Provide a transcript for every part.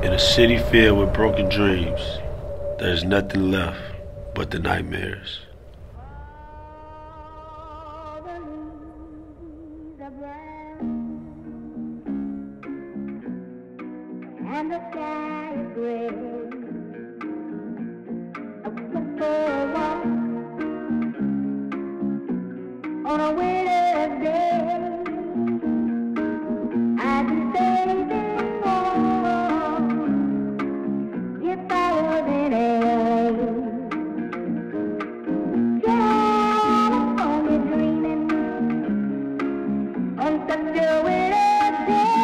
In a city filled with broken dreams, there's nothing left but the nightmares. And the sky is gray. A football walk on a winter's day. I'd be bathing warm if I was in LA. California dreaming on such a winter's day.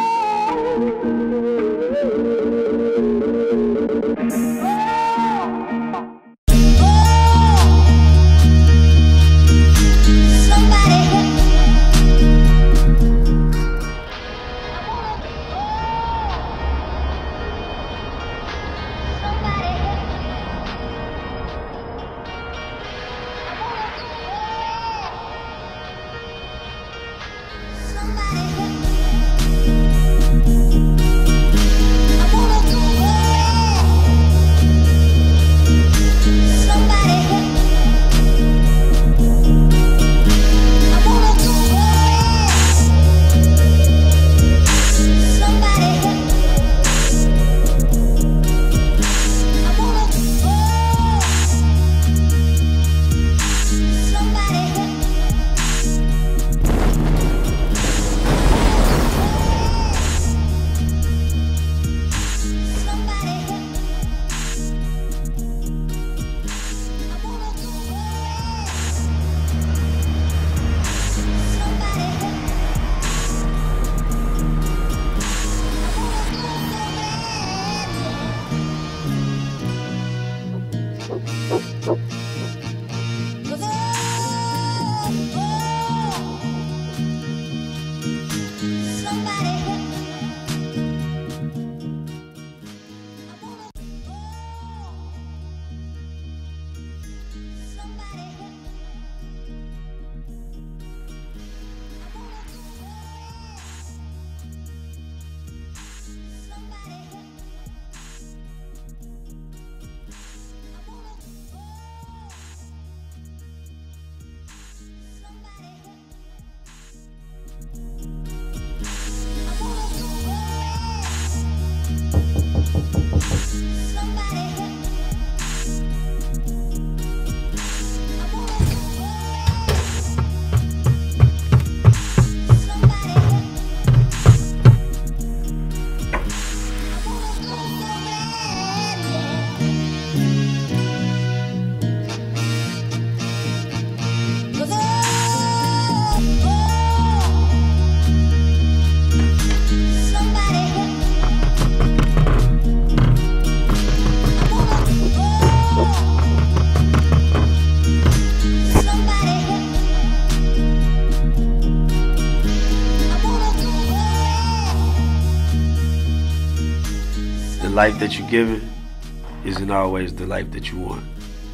The life that you're given isn't always the life that you want.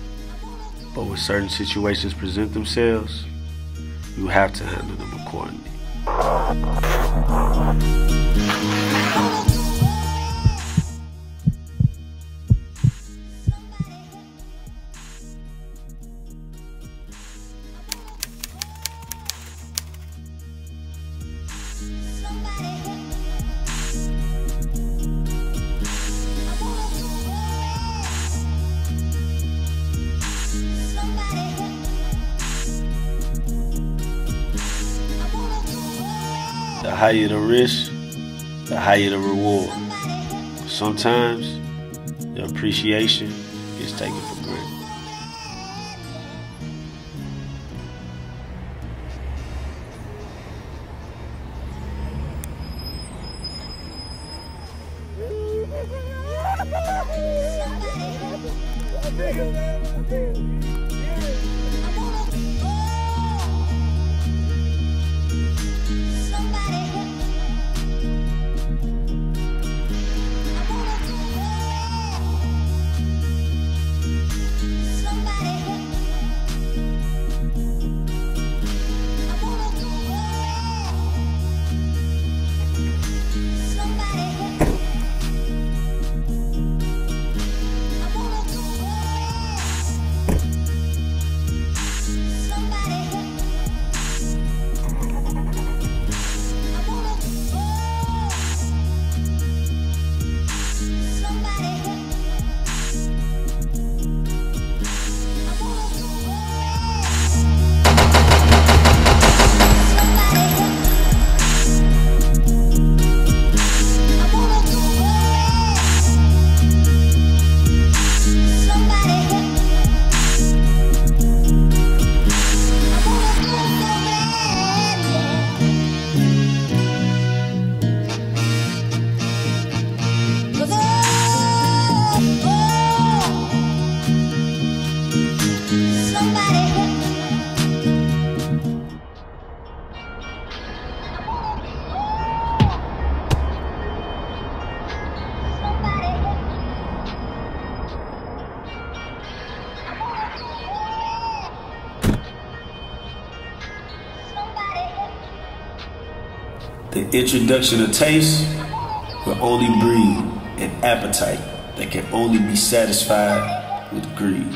But when certain situations present themselves, you have to handle them accordingly. The higher the risk, the higher the reward. Sometimes the appreciation is taken for granted. The introduction of taste will only breed an appetite that can only be satisfied with greed.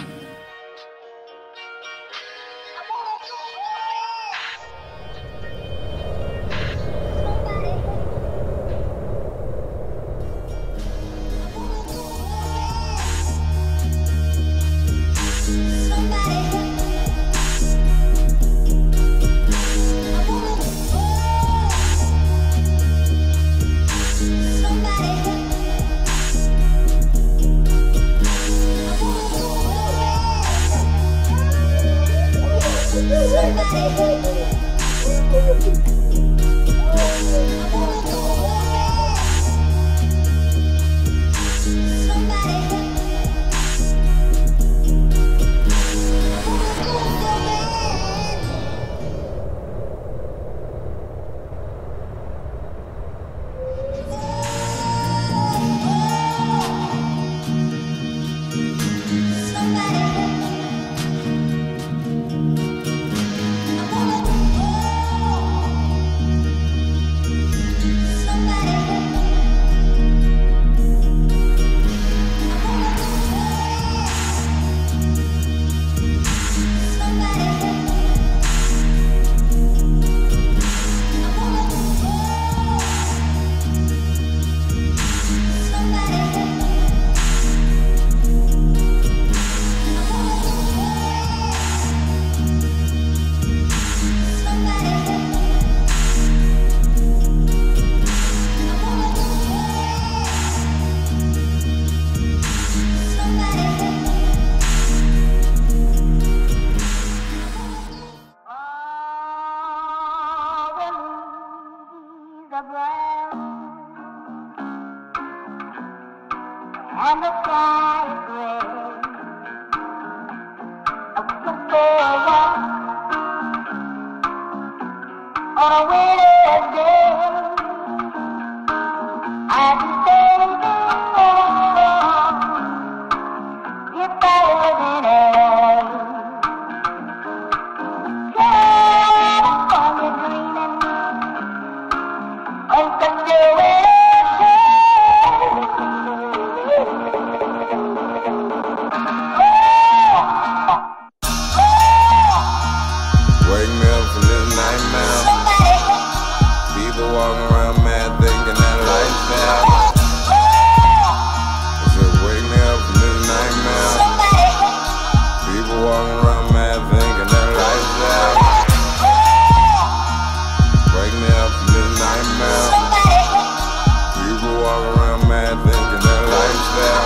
And the sky is gray. A football on a winter's day. I'd be saving more if I was in LA. California dreaming on such a winter's walking around mad thinking that life's now. I said, wake me up from this nightmare. People walking around mad thinking that life's now. Wake me up from this nightmare. People walking around mad thinking that life's now.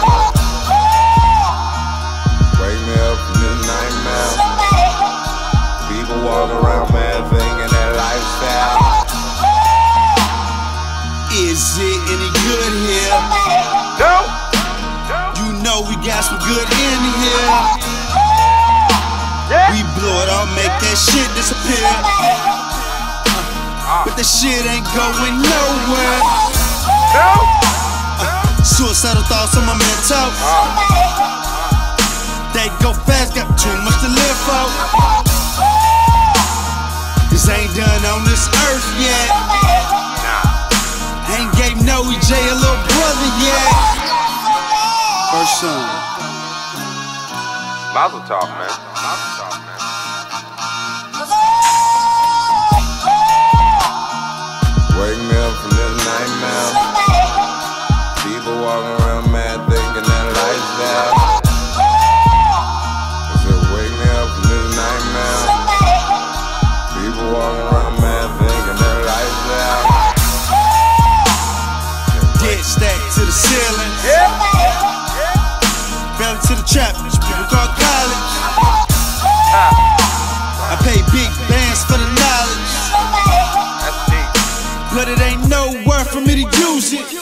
Wake me up from this nightmare. People walking around mad thinking that life's now. Is it any good here? No. You know we got some good in here. We blow it all, make that shit disappear. But the shit ain't going nowhere. Suicidal thoughts on my mental. They go fast, got too much to live for. This ain't done on this earth yet. Ain't gave no EJ a little brother yet. First son. Mazel tov, man. Mazel tov, man. Wake me up from this nightmare. People walking around mad thinking that life's now. I said, wake me up from this nightmare. People walking around mad thinking that life's now. Stacked to the ceiling. Fell into the trap, which people call college. I pay big bands for the knowledge. But it ain't nowhere for me to use it.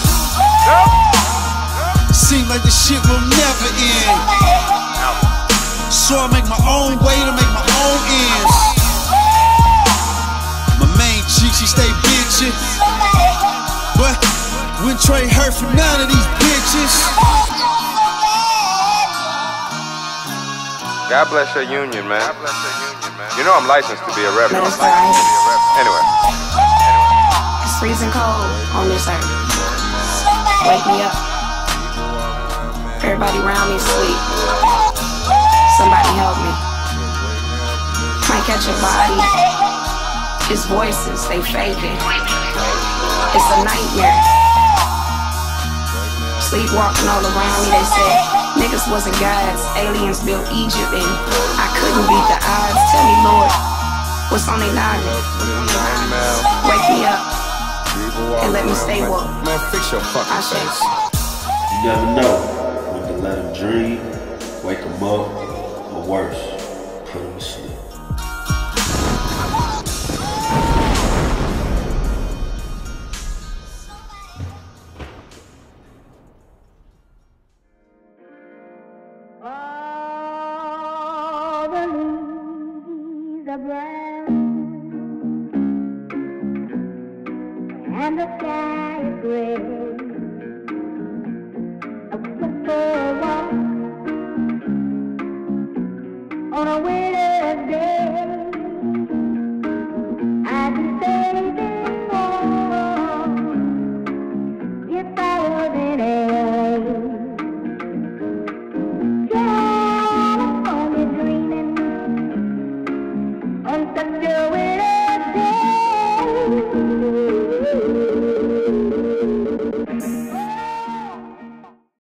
Seems like this shit will never end. So I make my own way to make my own ends. My main chick, she stay bitchin'. But wouldn't trade her for none of these bitches. God bless your union, man. You know I'm licensed to be a rebel. Anyway. freezing cold on this earth. Wake me up. Everybody around me sleep. Somebody help me. Might catch a body. His voices, they faking. It's a nightmare. Sleepwalking all around me, they said niggas wasn't gods. Aliens built Egypt and I couldn't beat the odds. Tell me, Lord, what's on their noggin? Wake me up and let me stay woke. Man, fix your fucking face. You never know when to let them dream, wake them up, or worse, put them to sleep. All the leaves are brown and the sky is gray. A football walk on a winter